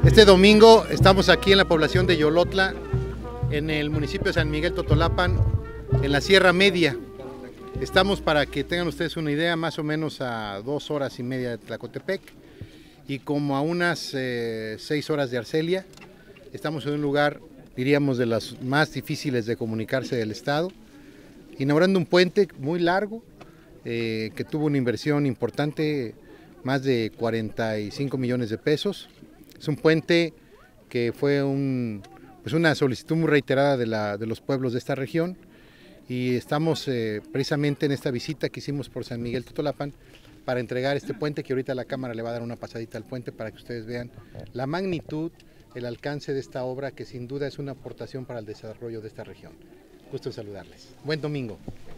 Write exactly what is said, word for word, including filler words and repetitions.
Este domingo estamos aquí en la población de Yolotla, en el municipio de San Miguel Totolapan, en la Sierra Media. Estamos, para que tengan ustedes una idea, más o menos a dos horas y media de Tlacotepec y como a unas eh, seis horas de Arcelia. Estamos en un lugar, diríamos, de los más difíciles de comunicarse del estado, inaugurando un puente muy largo eh, que tuvo una inversión importante, más de cuarenta y cinco millones de pesos. Es un puente que fue un, pues una solicitud muy reiterada de, la, de los pueblos de esta región, y estamos eh, precisamente en esta visita que hicimos por San Miguel Totolapan para entregar este puente, que ahorita la cámara le va a dar una pasadita al puente para que ustedes vean la magnitud, el alcance de esta obra, que sin duda es una aportación para el desarrollo de esta región. Gusto en saludarles. Buen domingo.